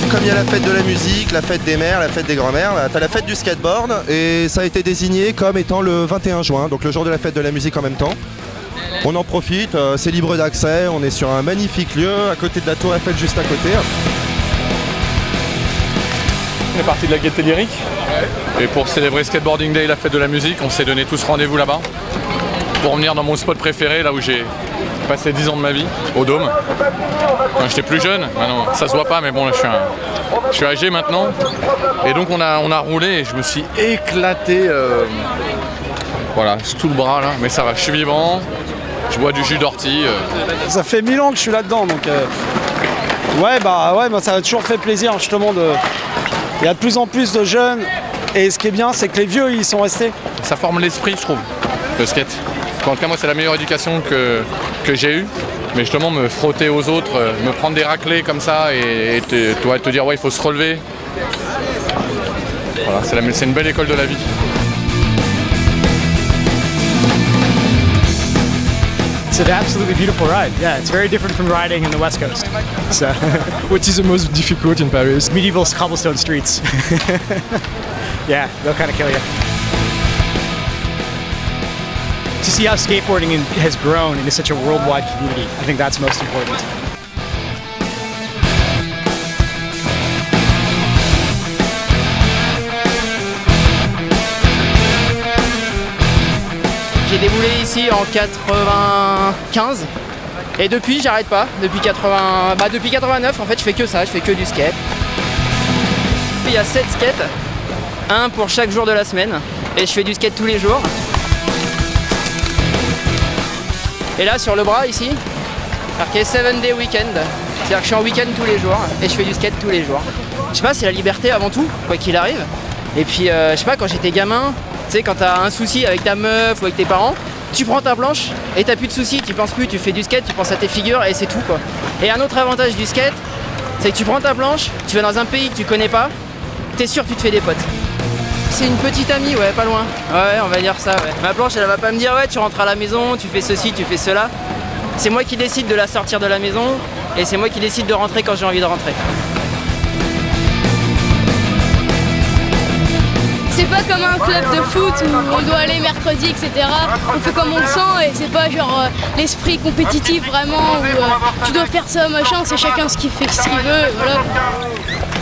Comme il y a la fête de la musique, la fête des mères, la fête des grands-mères, t'as la fête du skateboard et ça a été désigné comme étant le 21 juin, donc le jour de la fête de la musique en même temps. On en profite, c'est libre d'accès, on est sur un magnifique lieu à côté de la Tour Eiffel, juste à côté. On est parti de la Gaîté Lyrique et pour célébrer Skateboarding Day et la fête de la musique, on s'est donné tous rendez-vous là-bas pour venir dans mon spot préféré, là où j'ai passé 10 ans de ma vie, au Dôme. Quand j'étais plus jeune, maintenant ça se voit pas, mais bon là je suis âgé maintenant. Et donc on a roulé et je me suis éclaté, voilà, c'est tout le bras là, mais ça va, je suis vivant, je bois du jus d'ortie. Ça fait 1000 ans que je suis là-dedans, donc ouais, ça m'a toujours fait plaisir justement de... Il y a de plus en plus de jeunes et ce qui est bien, c'est que les vieux, ils sont restés. Ça forme l'esprit, je trouve, le skate. En tout cas, moi, c'est la meilleure éducation que j'ai eue. Mais justement, me frotter aux autres, me prendre des raclées comme ça et te dire, ouais, il faut se relever. Voilà, c'est une belle école de la vie. It's an absolutely beautiful ride. Yeah, it's very different from riding in the West Coast. So, what is the most difficult in Paris? Medieval cobblestone streets. Yeah, they'll kind of kill you. To see how skateboarding has grown into such a worldwide community, I think that's most important. J'ai déboulé ici en 95 et depuis j'arrête pas, depuis 89 en fait je fais que ça, je fais que du skate. Il y a 7 skates, un pour chaque jour de la semaine et je fais du skate tous les jours. Et là sur le bras ici, marqué 7 day weekend, c'est-à-dire que je suis en week-end tous les jours et je fais du skate tous les jours. Je sais pas, c'est la liberté avant tout, quoi qu'il arrive. Et puis je sais pas, quand j'étais gamin, tu sais, quand t'as un souci avec ta meuf ou avec tes parents, tu prends ta planche et t'as plus de soucis, tu penses plus, tu fais du skate, tu penses à tes figures et c'est tout quoi. Et un autre avantage du skate, c'est que tu prends ta planche, tu vas dans un pays que tu connais pas, t'es sûr que tu te fais des potes. C'est une petite amie, ouais, pas loin. Ouais, on va dire ça, ouais. Ma planche, elle va pas me dire, ouais, tu rentres à la maison, tu fais ceci, tu fais cela. C'est moi qui décide de la sortir de la maison et c'est moi qui décide de rentrer quand j'ai envie de rentrer. C'est pas comme un club de foot où on doit aller mercredi, etc. On fait comme on le sent et c'est pas genre l'esprit compétitif vraiment où tu dois faire ça, machin, c'est chacun ce qu'il fait, ce qu'il veut, voilà.